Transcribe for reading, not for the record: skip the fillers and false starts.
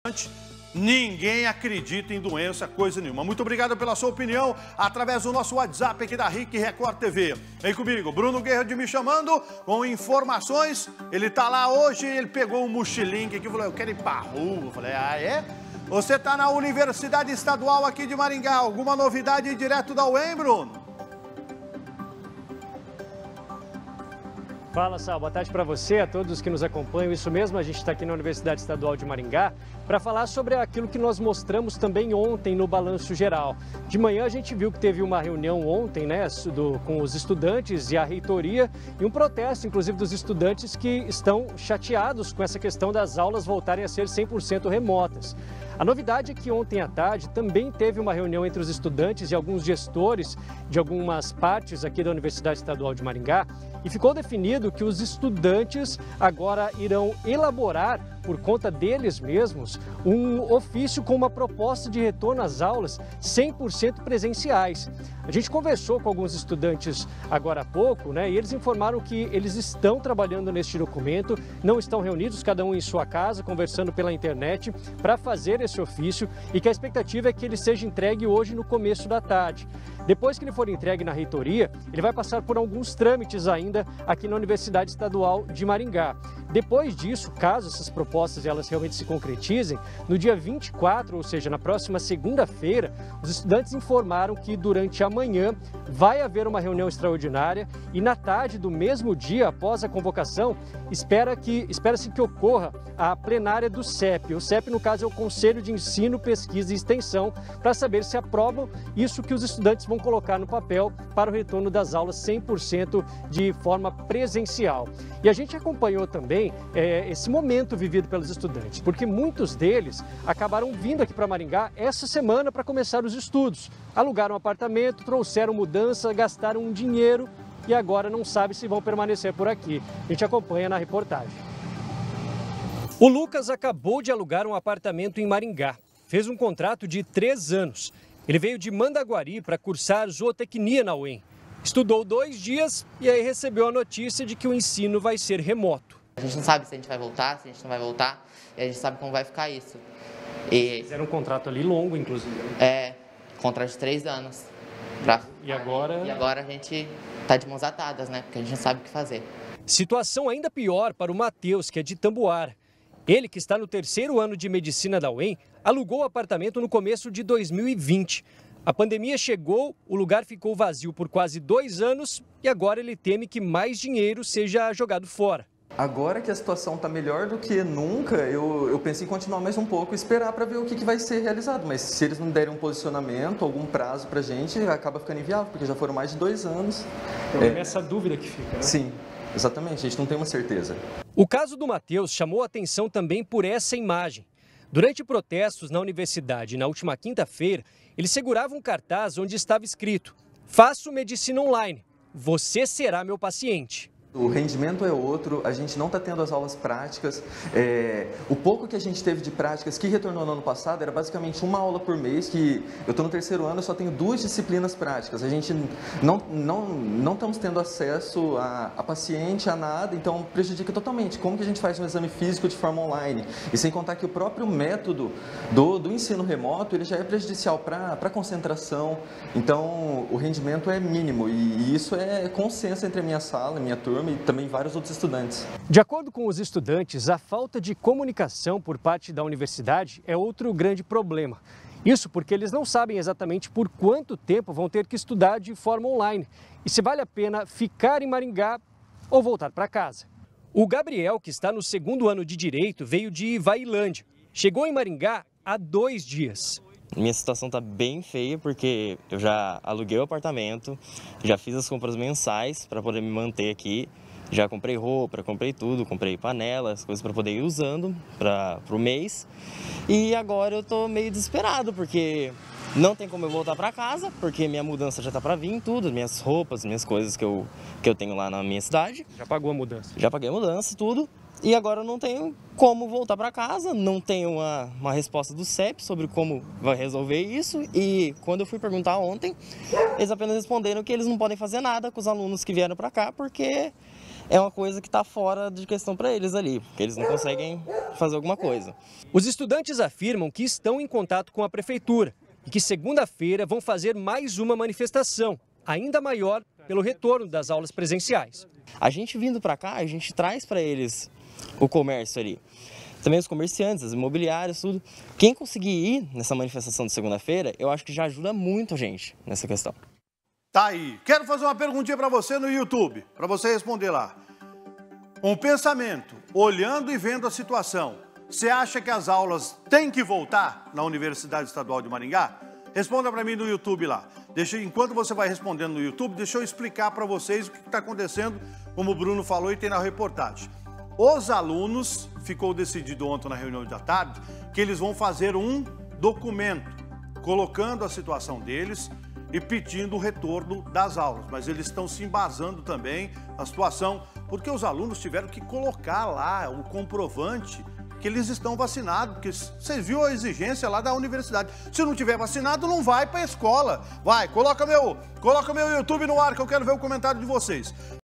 Ninguém acredita em doença, coisa nenhuma. Muito obrigado pela sua opinião através do nosso WhatsApp aqui da RIC Record TV. Vem comigo, Bruno Guerra de me chamando com informações. Ele tá lá hoje, ele pegou um mochilinho aqui e falou, eu quero ir pra rua. Eu falei, ah é? Você tá na Universidade Estadual aqui de Maringá. Alguma novidade direto da UEM, Bruno? Fala, Sal. Boa tarde para você, a todos que nos acompanham. Isso mesmo, a gente está aqui na Universidade Estadual de Maringá para falar sobre aquilo que nós mostramos também ontem no Balanço Geral. De manhã a gente viu que teve uma reunião ontem, né, com os estudantes e a reitoria e um protesto, inclusive, dos estudantes que estão chateados com essa questão das aulas voltarem a ser 100% remotas. A novidade é que ontem à tarde também teve uma reunião entre os estudantes e alguns gestores de algumas partes aqui da Universidade Estadual de Maringá e ficou definido que os estudantes agora irão elaborar, por conta deles mesmos, um ofício com uma proposta de retorno às aulas 100% presenciais. A gente conversou com alguns estudantes agora há pouco, né, e eles informaram que eles estão trabalhando neste documento, não estão reunidos, cada um em sua casa, conversando pela internet, para fazer esse ofício e que a expectativa é que ele seja entregue hoje no começo da tarde. Depois que ele for entregue na reitoria, ele vai passar por alguns trâmites ainda aqui na Universidade Estadual de Maringá. Depois disso, caso essas propostas elas realmente se concretizem, no dia 24, ou seja, na próxima segunda-feira, os estudantes informaram que durante a manhã vai haver uma reunião extraordinária e na tarde do mesmo dia, após a convocação, espera-se que ocorra a plenária do CEP. O CEP, no caso, é o Conselho de Ensino, Pesquisa e Extensão, para saber se aprovam isso que os estudantes vão colocar no papel para o retorno das aulas 100% de forma presencial. E a gente acompanhou também esse momento vivido pelos estudantes, porque muitos deles acabaram vindo aqui para Maringá essa semana para começar os estudos. Alugaram um apartamento, trouxeram mudança, gastaram um dinheiro e agora não sabe se vão permanecer por aqui. A gente acompanha na reportagem. O Lucas acabou de alugar um apartamento em Maringá. Fez um contrato de 3 anos. Ele veio de Mandaguari para cursar zootecnia na UEM. Estudou 2 dias e aí recebeu a notícia de que o ensino vai ser remoto. A gente não sabe se a gente vai voltar, se a gente não vai voltar, e a gente sabe como vai ficar isso. E fizeram um contrato ali longo, inclusive. Contrato de 3 anos. E agora? E agora a gente tá de mãos atadas, né? Porque a gente não sabe o que fazer. Situação ainda pior para o Matheus, que é de Tamboara. Ele, que está no 3º ano de medicina da UEM, alugou o apartamento no começo de 2020. A pandemia chegou, o lugar ficou vazio por quase 2 anos e agora ele teme que mais dinheiro seja jogado fora. Agora que a situação está melhor do que nunca, eu pensei em continuar mais um pouco e esperar para ver o que vai ser realizado. Mas se eles não derem um posicionamento, algum prazo para a gente, acaba ficando inviável, porque já foram mais de 2 anos. É essa dúvida que fica, né? Sim, exatamente, a gente não tem uma certeza. O caso do Matheus chamou a atenção também por essa imagem. Durante protestos na universidade na última quinta-feira, ele segurava um cartaz onde estava escrito: "Faço medicina online, você será meu paciente". O rendimento é outro, a gente não está tendo as aulas práticas. O pouco que a gente teve de práticas que retornou no ano passado era basicamente 1 aula por mês, que eu estou no 3º ano, eu só tenho 2 disciplinas práticas. A gente não estamos tendo acesso a paciente, a nada, então prejudica totalmente. Como que a gente faz um exame físico de forma online? E sem contar que o próprio método do ensino remoto, ele já é prejudicial para a concentração, então o rendimento é mínimo e isso é consenso entre a minha sala, a minha turma, e também vários outros estudantes. De acordo com os estudantes, a falta de comunicação por parte da universidade é outro grande problema. Isso porque eles não sabem exatamente por quanto tempo vão ter que estudar de forma online e se vale a pena ficar em Maringá ou voltar para casa. O Gabriel, que está no 2º ano de Direito, veio de Ivailândia. Chegou em Maringá há 2 dias. Minha situação está bem feia porque eu já aluguei o apartamento, já fiz as compras mensais para poder me manter aqui, já comprei roupa, comprei tudo, comprei panelas, coisas para poder ir usando para o mês. E agora eu estou meio desesperado porque não tem como eu voltar para casa, porque minha mudança já está para vir, tudo, minhas roupas, minhas coisas que eu tenho lá na minha cidade. Já pagou a mudança? Já paguei a mudança, tudo. E agora eu não tenho como voltar para casa, não tenho uma resposta do CEP sobre como vai resolver isso. E quando eu fui perguntar ontem, eles apenas responderam que eles não podem fazer nada com os alunos que vieram para cá, porque é uma coisa que está fora de questão para eles ali, porque eles não conseguem fazer alguma coisa. Os estudantes afirmam que estão em contato com a prefeitura e que segunda-feira vão fazer mais uma manifestação, ainda maior pelo retorno das aulas presenciais. A gente vindo para cá, a gente traz para eles o comércio ali. Também os comerciantes, as imobiliárias, tudo. Quem conseguir ir nessa manifestação de segunda-feira, eu acho que já ajuda muito a gente nessa questão. Tá aí. Quero fazer uma perguntinha para você no YouTube, para você responder lá. Um pensamento, olhando e vendo a situação. Você acha que as aulas têm que voltar na Universidade Estadual de Maringá? Responda para mim no YouTube lá. Enquanto você vai respondendo no YouTube, deixa eu explicar para vocês o que está acontecendo, como o Bruno falou e tem na reportagem. Os alunos, ficou decidido ontem na reunião da tarde, que eles vão fazer um documento, colocando a situação deles e pedindo o retorno das aulas. Mas eles estão se embasando também na situação, porque os alunos tiveram que colocar lá o comprovante que eles estão vacinados, porque vocês viram a exigência lá da universidade. Se não tiver vacinado, não vai para a escola. Vai, coloca meu YouTube no ar que eu quero ver o comentário de vocês.